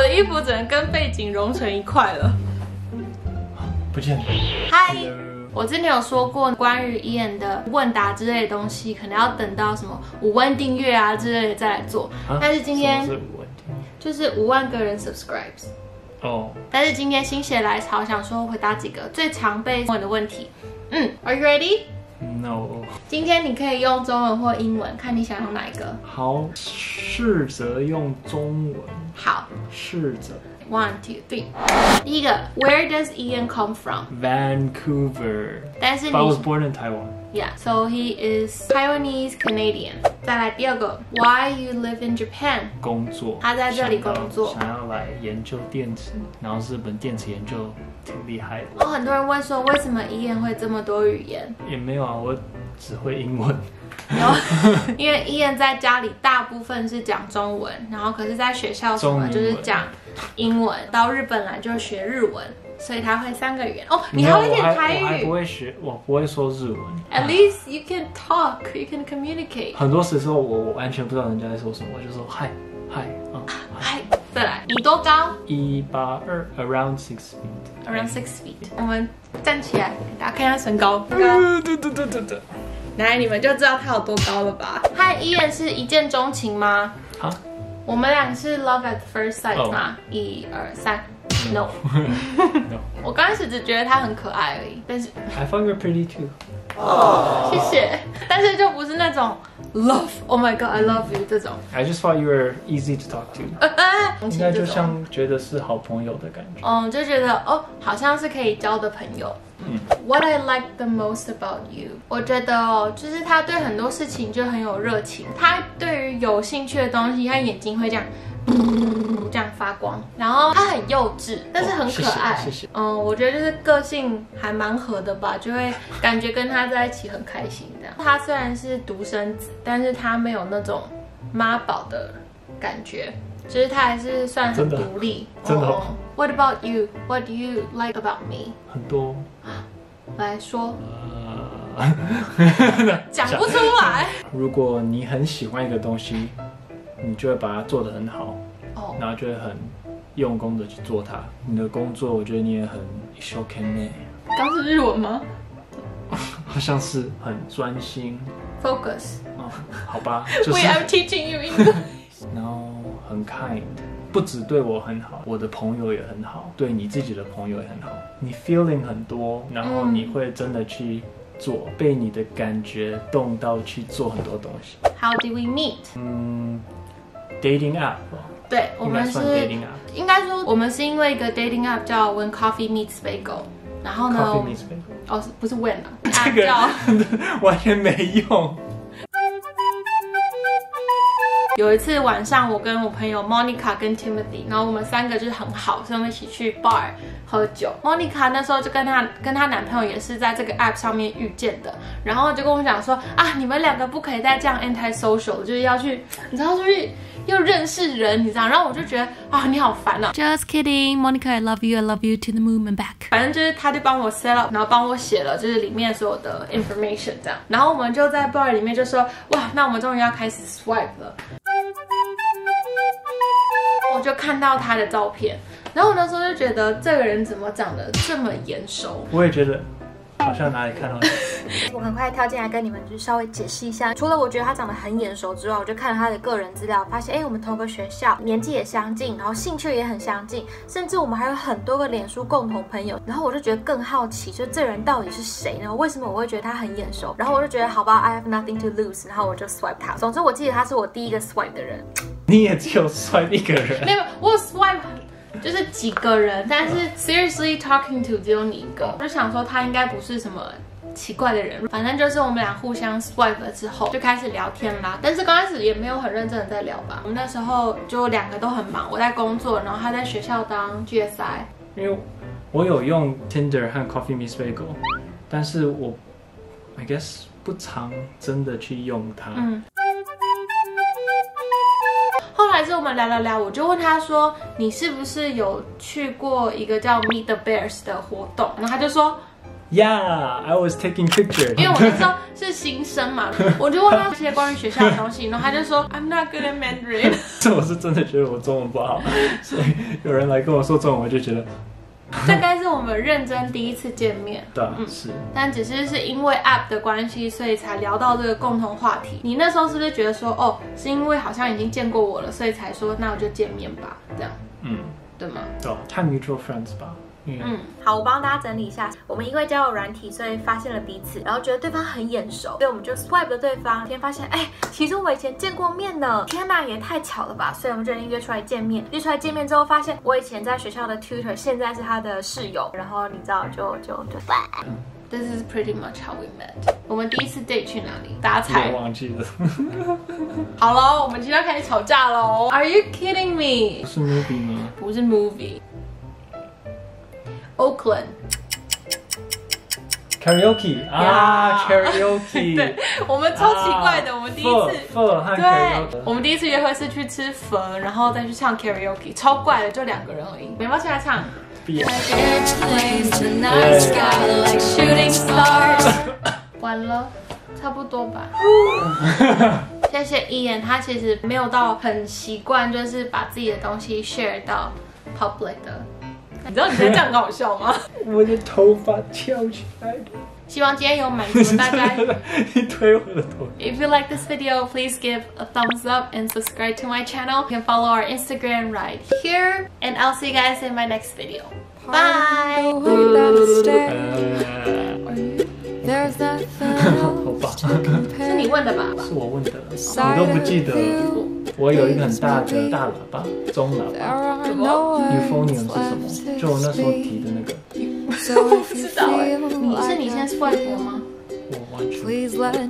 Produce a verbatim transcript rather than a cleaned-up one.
的衣服只能跟背景融成一块了。 不见了。 嗨。我之前有说过关于 Ian 的问答之类的东西，可能要等到什么五万订阅啊之类的再来做。啊、但是今天是五万订阅， 就是五万个人 subscribes。哦。但是今天心血来潮，想说回答几个最常被问的问题。嗯 ，Are you ready? No。 今天你可以用中文或英文，看你想用哪一个。 好，试着用中文。 好， 试着。 One, two, three。第一个 ，Where does Ian come from? Vancouver. 但是你 But I was born in Taiwan. Yeah, so he is Taiwanese Canadian. 再来第二个 ，Why you live in Japan? 工作。 他在这里工作， 想要来研究电池，然后日本电池研究挺厉害的。 哦，很多人问说，为什么 Ian 会这么多语言？ 也没有啊，我只会英文。 然后，因为 Ian 在家里大部分是讲中文，然后可是在学校什么就是讲英文，到日本来就学日文，所以他会三个语言。哦，你还会一点台语？ 我还不会学，我不会说日文。 At least you can talk, you can communicate. 很多时候我我完全不知道人家在说什么，我就说嗨嗨啊嗨。再来，你多高？ 一八二 ，around six feet. Around six feet. 我们站起来，给大家看一下身高。 对对对对对对。 来，你们就知道他有多高了吧？和 Ian 是一见钟情吗？啊？我们俩是 love at first sight 吗？一二三 ，no。我刚开始只觉得他很可爱而已，但是 I found you pretty too。 哦，谢谢。但是就不是那种 love，oh my god I love you 这种。 I just thought you were easy to talk to。呃呃，应该就像觉得是好朋友的感觉。 嗯，就觉得哦，好像是可以交的朋友。嗯 What I like the most about you， 我觉得哦，就是他对很多事情就很有热情。他对于有兴趣的东西，他眼睛会这样。这样发光，然后他很幼稚，但是很可爱。 谢谢。 嗯，我觉得就是个性还蛮合的吧，就会感觉跟他在一起很开心这样。他虽然是独生子，但是他没有那种妈宝的感觉，就是他还是算很独立。 真的。哦 What about you? What do you like about me? 很多。 来说。 呃， 讲不出来。 如果你很喜欢一个东西，你就会把它做得很好，哦，然后就会很用功的去做它。你的工作，我觉得你也很一生懸命。 刚是日文吗？ 好像是很专心。 Focus。 哦，好吧。就是、 We are teaching you English。 然后很 kind， 不只对我很好，我的朋友也很好，对你自己的朋友也很好。你 feeling 很多，然后你会真的去做，嗯、被你的感觉动到去做很多东西。 How did we meet？ 嗯。dating app， 对，我们是 dating app， 应该说我们是因为一个 dating app 叫 When Coffee Meets Bagel， 然后呢 ，Coffee Meets Bagel， 哦，不是 When 啊， 这个完全没用。 有一次晚上，我跟我朋友 Monica 跟 Timothy， 然后我们三个就是很好，所以我们一起去 bar 喝酒。Monica 那时候就跟她跟她男朋友也是在这个 app 上面遇见的，然后就跟我讲说啊，你们两个不可以再这样 anti social， 就是要去，你知道，就是又认识人，你知道，然后我就觉得啊，你好烦啊。Just kidding, Monica, I love you, I love you to the moon and back。反正就是他就帮我 set up， 然后帮我写了就是里面所有的 information 这样，然后我们就在 bar 里面就说哇，那我们终于要开始 swipe 了。我就看到他的照片，然后我那时候就觉得这个人怎么长得这么眼熟？ 我也觉得。好像哪里看到你。 我很快跳进来跟你们就稍微解释一下，除了我觉得他长得很眼熟之外，我就看了他的个人资料，发现哎，我们同个学校，年纪也相近，然后兴趣也很相近，甚至我们还有很多个脸书共同朋友。然后我就觉得更好奇，就这人到底是谁呢？为什么我会觉得他很眼熟？然后我就觉得好吧 ，I have nothing to lose， 然后我就 swipe 他。总之我记得他是我第一个 swipe 的人。 你也只有 swipe 一个人？ 没有，我有 swipe。就是几个人，但是 seriously talking to 只有你一个，我就想说他应该不是什么奇怪的人，反正就是我们俩互相 swipe 了之后就开始聊天啦，但是刚开始也没有很认真的在聊吧，我们那时候就两个都很忙，我在工作，然后他在学校当 G S I。 因为我有用 Tinder 和 Coffee Meets Bagel， 但是我 I guess 不常真的去用它。嗯。 后来是我们聊聊聊，我就问他说：“你是不是有去过一个叫 Meet the Bears 的活动？”然后他就说：“ Yeah, I was taking pictures. 因为我那时候是新生嘛，我就问他一些关于学校的东西，然后他就说 I'm not good at Mandarin。 这我是真的觉得我中文不好，所以有人来跟我说中文，我就觉得。 这该是我们认真第一次见面， 对，嗯，是。 但只是是因为 app 的关系，所以才聊到这个共同话题。你那时候是不是觉得说，哦，是因为好像已经见过我了，所以才说那我就见面吧，这样，嗯，对吗？ 对，太 mutual friends 吧。嗯, 嗯，好，我帮大家整理一下。我们因为交友软体，所以发现了彼此，然后觉得对方很眼熟，所以我们就 swipe 了对方。天发现，哎，其实我们以前见过面呢。天哪，也太巧了吧！所以我们决定约出来见面。约出来见面之后，发现我以前在学校的 tutor， 现在是他的室友。然后你知道，就就就。 This is pretty much how we met。我们第一次 date 去哪里？大家猜？ 我忘记了。 好喽，我们今天要开始吵架喽。Are you kidding me？ 是 movie 吗？ 不是 movie。Oakland karaoke 啊 karaoke 对，我们超奇怪的，我们第一次对， 我们第一次约会是去吃粉，然后再去唱 karaoke， 超怪的，就两个人而已。你要不要现在唱？完了，差不多吧。谢谢Ian，他其实没有到很习惯，就是把自己的东西 share 到 public 的。你知道你在这样很好笑吗？ 我的头发翘起来了。 希望今天有满足大家。 你推我的头。 If you like this video, please give a thumbs up and subscribe to my channel. You can follow our Instagram right here. And I'll see you guys in my next video. Bye! 好吧， 是你问的吧？ 是我问的，你都不记得。我有一个很大的大喇叭，中喇叭。 什么 ？Euphonium 是什么？就我那时候提的那个。 我不知道哎，你是你先 swipe 我吗？ 我完全。